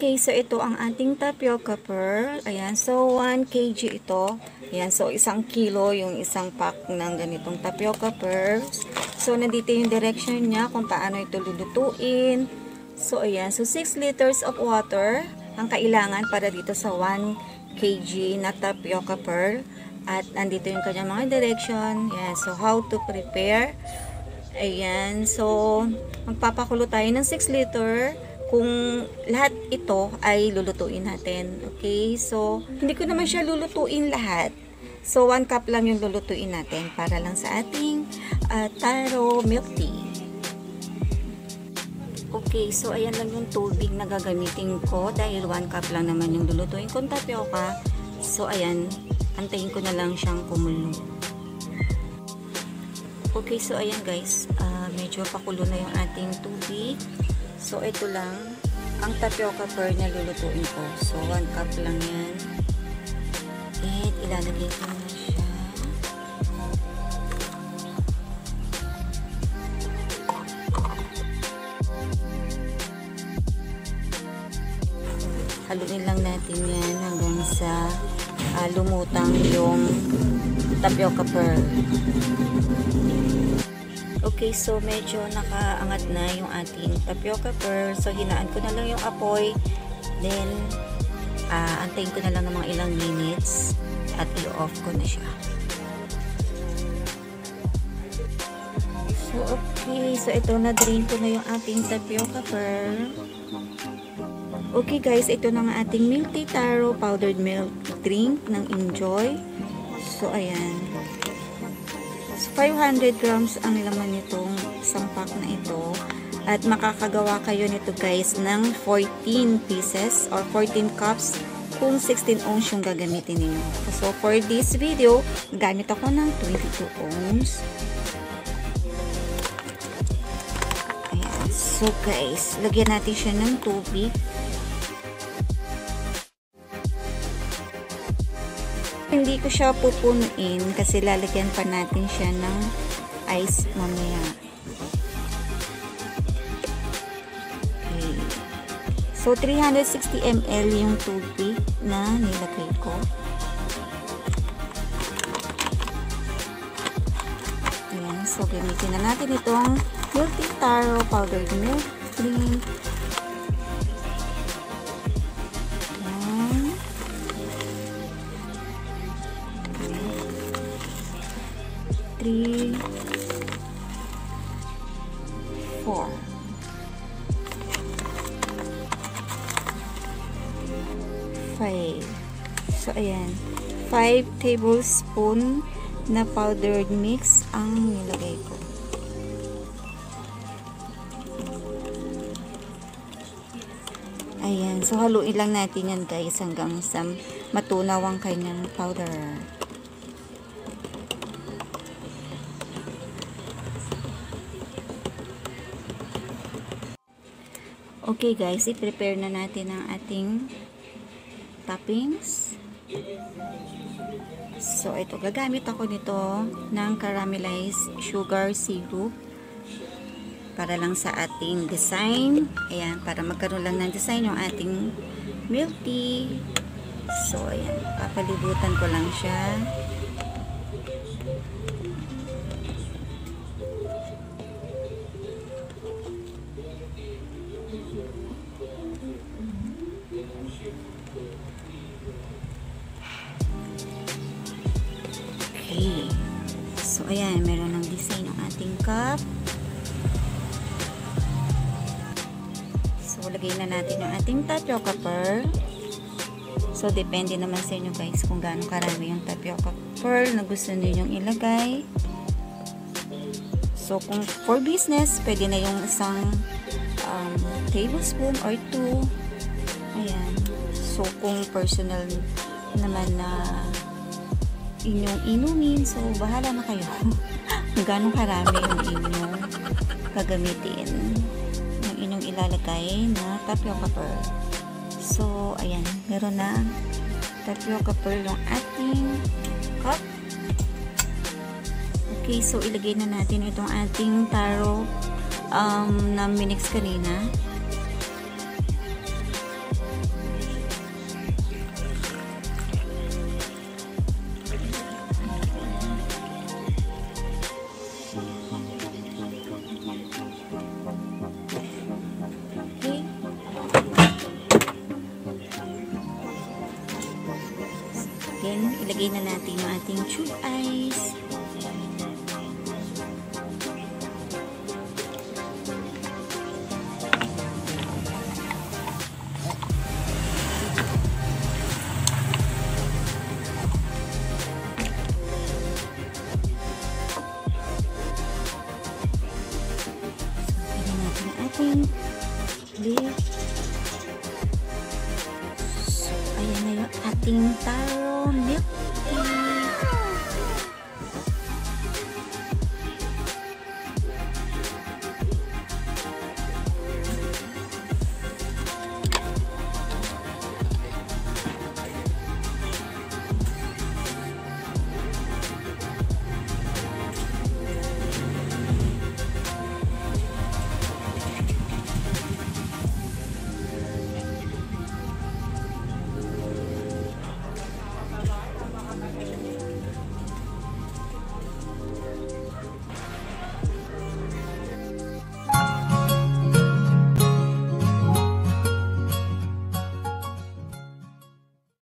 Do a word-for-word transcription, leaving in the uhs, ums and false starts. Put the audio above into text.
Okay, so ito ang ating tapioca pearl. Ayan, so one kilogram ito. Ayan, so isang kilo yung isang pack ng ganitong tapioca pearls. So, nandito yung direction niya kung paano ito lulutuin. So, ayan, so six liters of water ang kailangan para dito sa one kilogram na tapioca pearl. At nandito yung kanyang mga direction. Ayan, so how to prepare. Ayan, so magpapakulo tayo ng six liter kung lahat ito ay lulutuin natin. Okay, so hindi ko naman siya lulutuin lahat. So one cup lang yung lulutuin natin para lang sa ating uh, taro milk tea. Okay, so ayan lang yung tubig na gagamitin ko dahil one cup lang naman yung lulutuin kong tapioca. So ayan, antayin ko na lang siyang kumulo. Okay, so ayan guys, uh, medyo pakulo na yung ating tubig. So ito lang ang tapioca pearl na lulutuin ko. So one cup lang yan. At ilalagay ko na siya. Haluin lang natin yan hanggang sa uh, lumutang yung tapioca pearl. Okay, so medyo nakaangat na yung ating tapioca pearl. So, hinaan ko na lang yung apoy. Then, uh, antayin ko na lang ng mga ilang minutes. At i-off ko na siya. So, okay. So, ito na-drain ko na yung ating tapioca pearl. Okay guys, ito na nga ating milk tea taro powdered milk drink ng Enjoy. So, ayan. five hundred grams ang laman nitong isang pack na ito at makakagawa kayo nito guys ng fourteen pieces or fourteen cups kung sixteen ounce yung gagamitin niyo. So for this video, gamit ako ng twenty-two ounce. Ayan. So guys, lagyan natin siya ng tubig. Hindi ko siya pupunuin kasi lalagyan pa natin siya ng ice mamaya. Okay. So, three hundred sixty milliliters yung tubig na nilagay ko. Ayan. So, gamitin na natin itong milk tea taro powdered milk drink. three, four. five. So, ayan. five tablespoon na powdered mix ang nilagay ko. Ayan. So, haluin lang natin yan guys hanggang sa matunaw ang kanyang powder. Okay guys, i-prepare na natin ang ating toppings. So, ito, gagamit ako nito ng caramelized sugar syrup para lang sa ating design. Ayan, para magkaroon lang ng design yung ating milk tea. So, ayan, papalibutan ko lang siya. Okay. So, ayan, meron ng design ng ating cup. So, lagay na natin yung ating tapioca pearl. So, depende naman sa inyo guys kung gaano karami yung tapioca pearl na gusto niyo yung ilagay. So, kung for business, pwede na yung isang um, tablespoon or two. Ayan. So, kung personal naman na inyong inumin, so bahala na kayo kung gano'ng karami yung inyong gagamitin yung inyong ilalagay na tapioca pearl. So, ayan, meron na tapioca pearl yung ating cup. Okay, so ilagay na natin itong ating taro um, na minix kanina. Then, ilagay na natin yung ating tube ice.